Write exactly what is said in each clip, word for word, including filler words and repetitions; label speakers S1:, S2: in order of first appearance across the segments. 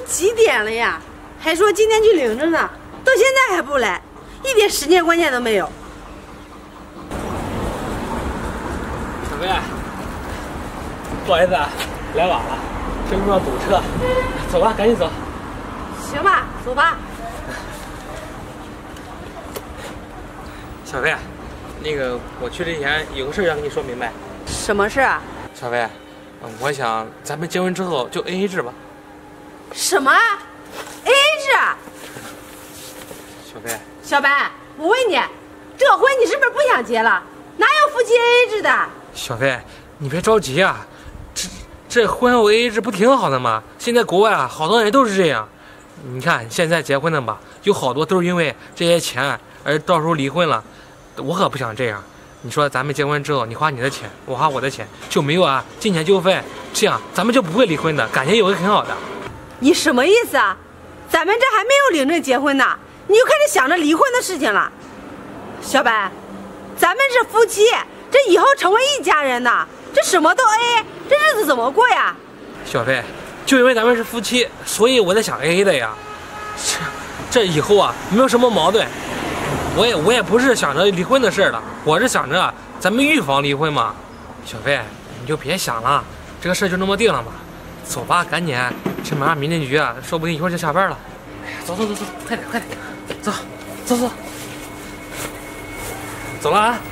S1: 几点了呀？还说今天去领着呢，到现在还不来，一点时间观念都没有。
S2: 小飞，不好意思啊，来晚了，这路上堵车。走吧，赶紧走。
S1: 行吧，走吧。
S2: 小飞，那个我去之前有个事要跟你说明白。
S1: 什么事啊？
S2: 小飞，我想咱们结婚之后就 A A 制吧。
S1: 什么 A A 制啊？
S2: 小飞，
S1: 小白，我问你，这婚你是不是不想结了？哪有夫妻 A A 制的？
S2: 小飞，你别着急啊，这这婚后 A A 制不挺好的吗？现在国外啊，好多人都是这样。你看现在结婚的吧，有好多都是因为这些钱而到时候离婚了。我可不想这样。你说咱们结婚之后，你花你的钱，我花我的钱，就没有啊金钱纠纷，这样咱们就不会离婚的，感情也会很好的。
S1: 你什么意思啊？咱们这还没有领证结婚呢，你就开始想着离婚的事情了。小白，咱们是夫妻，这以后成为一家人呢，这什么都 A， 这日子怎么过呀？
S2: 小飞，就因为咱们是夫妻，所以我在想 A A 的呀。这这以后啊，没有什么矛盾。我也我也不是想着离婚的事了，我是想着咱们预防离婚嘛。小飞，你就别想了，这个事就那么定了吧。走吧，赶紧，这马上民政局啊，说不定一会儿就下班了。哎呀，走走走走，快点快点，走走走，走了啊。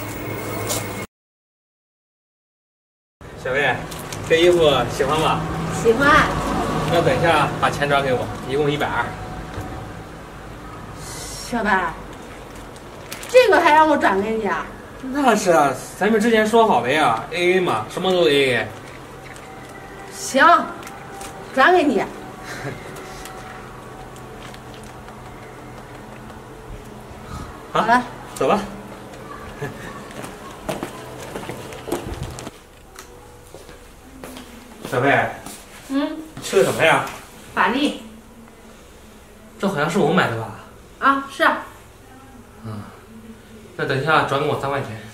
S2: 小飞，这衣服喜欢吗？
S1: 喜欢。
S2: 那等一下把钱转给我，一共一百二。
S1: 小白，这个还让我转给你啊？
S2: 那是啊，咱们之前说好的呀 ，A A 嘛，什么都 A A。
S1: 行，转给你。好了，
S2: 走吧。小飞，
S1: 嗯，
S2: 吃的什么呀？
S1: 法力。
S2: 这好像是我买的吧？
S1: 啊，是啊。
S2: 嗯，那等一下转给我三块钱。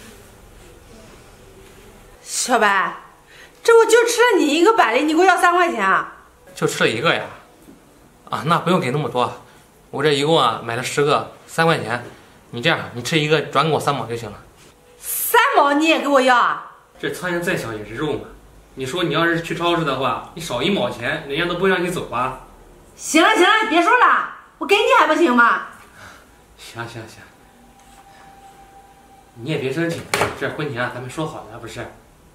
S1: 小白，这我就吃了你一个百利，你给我要三块钱啊？
S2: 就吃了一个呀？啊，那不用给那么多，我这一共啊买了十个，三块钱。你这样，你吃一个转给我三毛就行了。
S1: 三毛你也给我要啊？
S2: 这苍蝇再小也是肉嘛。你说你要是去超市的话，你少一毛钱，人家都不会让你走吧？
S1: 行了行了，别说了，我给你还不行吗？
S2: 行行行，你也别生气，这婚前啊咱们说好的不是？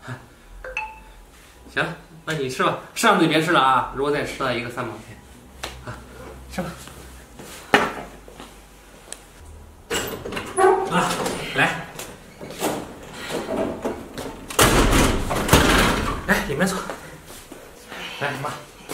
S2: 行，那你吃吧，上次别吃了啊！如果再吃了一个三毛钱，啊，吃吧。啊，来，来里面坐。来，妈，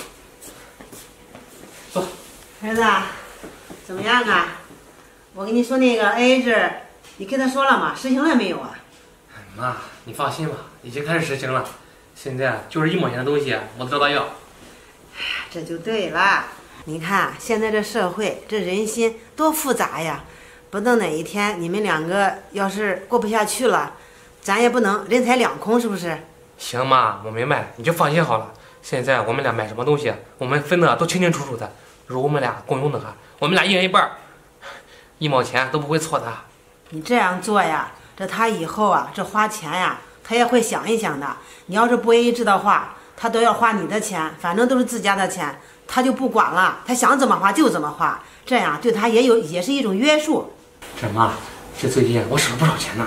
S2: 坐。
S3: 孩子，怎么样啊？我跟你说那个 A A 制，你跟他说了吗？实行了没有啊？
S2: 妈，你放心吧，已经开始实行了。现在就是一毛钱的东西，我都知道要。
S3: 这就对了。你看现在这社会，这人心多复杂呀！不等哪一天你们两个要是过不下去了，咱也不能人财两空，是不是？
S2: 行妈，我明白，你就放心好了。现在我们俩买什么东西，我们分的都清清楚楚的。如果我们俩共用的话，我们俩一人一半，一毛钱都不会错的。
S3: 你这样做呀，这他以后啊，这花钱呀，他也会想一想的。你要是不 A A 制的话，他都要花你的钱，反正都是自家的钱，他就不管了，他想怎么花就怎么花，这样对他也有也是一种约束。
S2: 这妈，这最近我省了不少钱呢，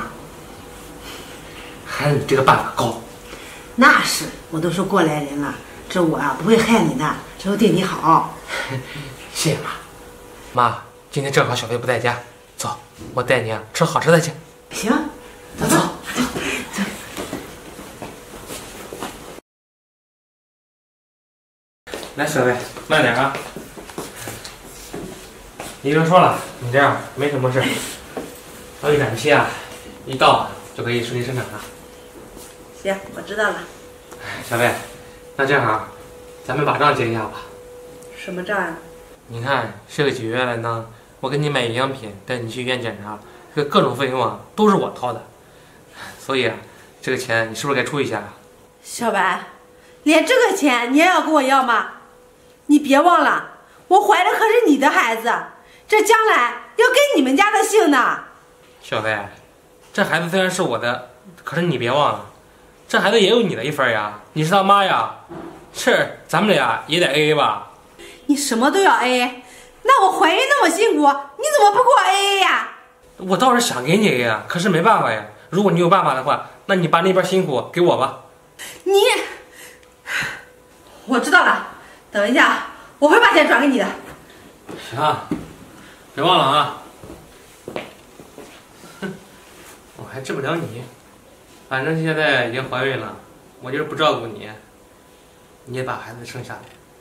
S2: 还是你这个办法高。
S3: 那是，我都是过来人了，这我啊不会害你的，只有对你好。
S2: 谢谢妈。妈，今天正好小飞不在家，走，我带你啊吃好吃的去。
S3: 行，走走走走。
S2: 来，小飞，慢点啊。医生说了，你这样没什么事，到预产期啊，一到就可以顺利生产了。
S3: 行，我知道了。
S2: 小飞，那这样啊，咱们把账结一下吧。
S3: 什么账啊？
S2: 你看这个几个月来呢，我给你买营养品，带你去医院检查，这个各种费用啊都是我掏的，所以啊，这个钱你是不是该出一下？
S1: 小白，连这个钱你也要跟我要吗？ 你别忘了，我怀的可是你的孩子，这将来要跟你们家的姓呢。
S2: 小飞，这孩子虽然是我的，可是你别忘了，这孩子也有你的一份呀。你是他妈呀，是咱们俩也得 A A 吧？
S1: 你什么都要 A A， 那我怀孕那么辛苦，你怎么不给我 A A 呀？
S2: 我倒是想给你 A A 呀，可是没办法呀。如果你有办法的话，那你把那边辛苦给我吧。
S1: 你，我知道了，等一下我会把钱转给你的。
S2: 行，别忘了啊。哼，我还治不了你，反正现在已经怀孕了，我就是不照顾你，你也把孩子生下来。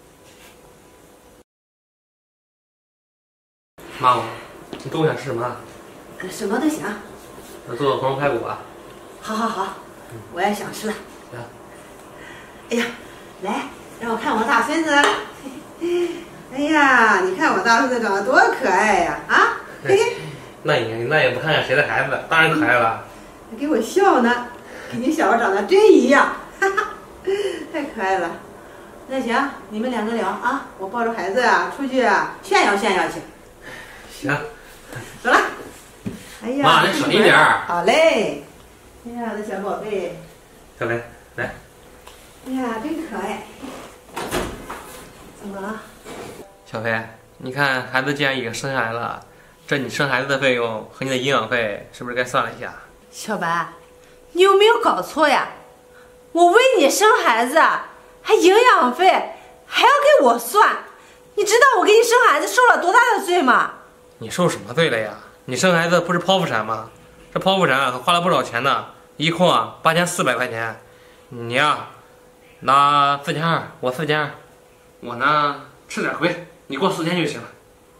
S2: 妈，你中午想吃什么啊？
S1: 什么都行。
S2: 我做红烧排骨啊。
S1: 好好好，我也想吃了。
S2: 行。
S3: 哎呀，来，让我看我大孙子。哎呀，你看我大孙子长得多可爱呀！啊，嘿嘿。
S2: 那也那也不看看谁的孩子，当然可爱了。
S3: 还给我笑呢，跟你小时候长得真一样，哈哈，太可爱了。那行，你们两个聊啊，我抱着孩子啊出去啊炫耀炫耀去。
S2: 行，
S3: 走了。哎呀，
S2: 妈，你小心点儿。
S3: 好嘞。哎呀，我的小宝贝。
S2: 小飞，来。
S3: 哎呀，真可爱。怎么了？
S2: 小飞，你看孩子既然已经生下来了，这你生孩子的费用和你的营养费是不是该算了一下？
S1: 小白，你有没有搞错呀？我为你生孩子，还营养费还要给我算，你知道我给你生孩子受了多大的罪吗？
S2: 你受什么罪了呀？你生孩子不是剖腹产吗？这剖腹产花了不少钱呢，一共啊八千四百块钱。你呀，拿四千二，我四千二，我呢吃点亏，你给我四千就行了。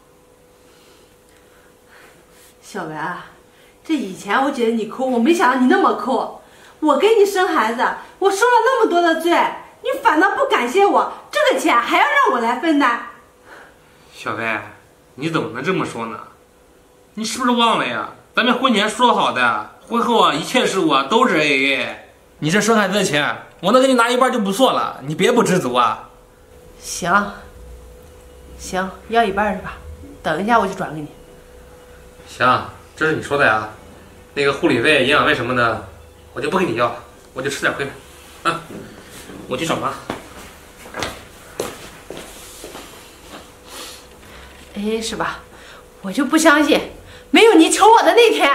S1: 小白啊，这以前我觉得你抠，我没想到你那么抠。我给你生孩子，我受了那么多的罪，你反倒不感谢我，这个钱还要让我来分担。
S2: 小飞，你怎么能这么说呢？你是不是忘了呀？咱们婚前说好的，婚后啊一切事务啊都是 A A。你这生孩子的钱，我能给你拿一半就不错了，你别不知足啊。
S1: 行，行，要一半是吧？等一下我就转给你。
S2: 行，这是你说的呀。那个护理费、营养费什么的，我就不给你要了，我就吃点亏了。啊，我去找妈。
S1: 哎，是吧？我就不相信，没有你求我的那天。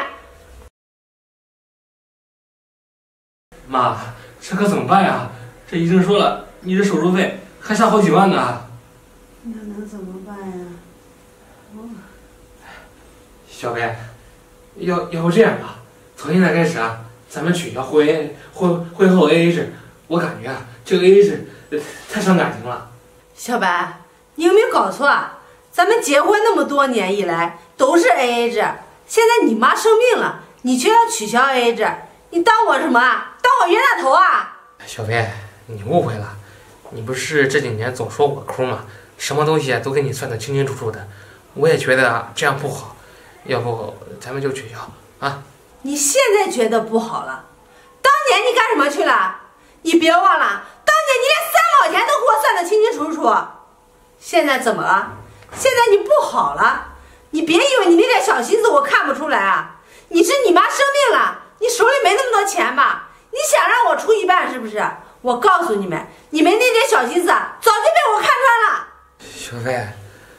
S2: 妈，这可怎么办呀？这医生说了，你这手术费还差好几万呢。
S3: 那能怎么办呀？哦，
S2: 小飞，要要不这样吧，从现在开始啊，咱们取消婚婚婚后 A A 制。我感觉啊，这个 A A 制、呃、太伤感情了。
S1: 小白，你有没有搞错啊？咱们结婚那么多年以来都是 A A 制，现在你妈生病了，你却要取消 A A 制，你当我什么啊？当我冤大头啊？
S2: 小飞，你误会了，你不是这几年总说我抠吗？什么东西都给你算得清清楚楚的，我也觉得啊这样不好，要不咱们就取消啊？
S1: 你现在觉得不好了，当年你干什么去了？你别忘了，当年你连三毛钱都给我算得清清楚楚，现在怎么了？现在你不好了，你别以为你那点小心思我看不出来啊！你是你妈生病了，你手里没那么多钱吧？你想让我出一半是不是？我告诉你们，你们那点小心思啊，早就被我看穿了。
S2: 小飞，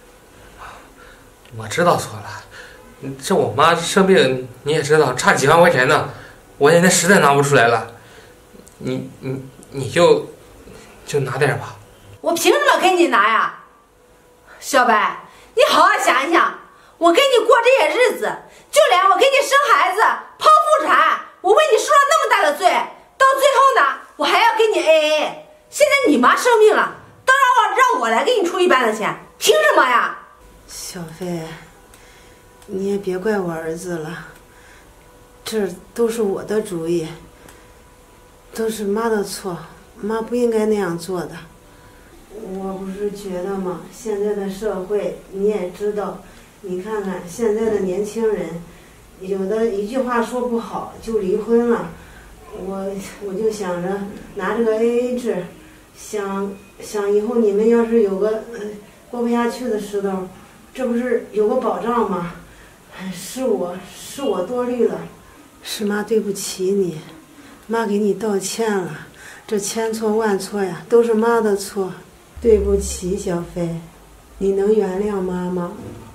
S2: 我知道错了，这我妈生病你也知道，差几万块钱呢，我现在实在拿不出来了，你你你就就拿点吧。
S1: 我凭什么给你拿呀？小白，你好好想一想，我给你过这些日子，就连我给你生孩子、剖腹产，我为你受了那么大的罪，到最后呢，我还要给你 A A。现在你妈生病了，都让我让我来给你出一半的钱，凭什么呀？
S3: 小飞，你也别怪我儿子了，这都是我的主意，都是妈的错，妈不应该那样做的。我不是觉得吗？现在的社会你也知道，你看看现在的年轻人，有的一句话说不好就离婚了。我我就想着拿这个 A A 制，想想以后你们要是有个过不下去的时候，这不是有个保障吗？是我是我多虑了，是妈对不起你，妈给你道歉了，这千错万错呀，都是妈的错，对不起，小飞，你能原谅妈吗？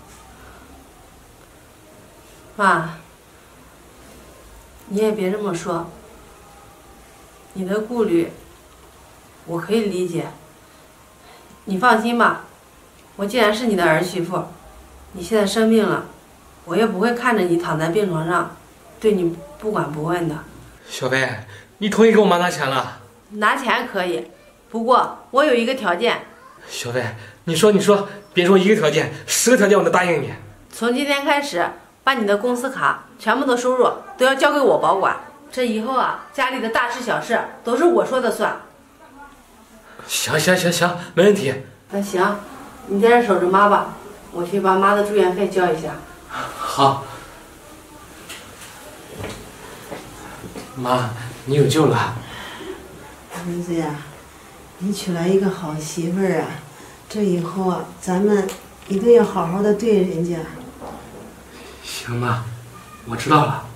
S1: 妈，你也别这么说，你的顾虑我可以理解。你放心吧，我既然是你的儿媳妇，你现在生病了，我也不会看着你躺在病床上对你不管不问的。
S2: 小飞，你同意给我妈拿钱了？
S1: 拿钱可以，不过我有一个条件。
S2: 小飞，你说你说，别说一个条件，十个条件我都答应你。
S1: 从今天开始，把你的公司卡全部的收入都要交给我保管，这以后啊，家里的大事小事都是我说的算。
S2: 行行行行，没问题。
S1: 那行，你在这守着妈吧，我去把妈的住院费交一下。
S2: 好。妈，你有救了。
S3: 儿子呀，你娶了一个好媳妇儿啊，这以后啊，咱们一定要好好的对人家。
S2: 行妈，我知道了。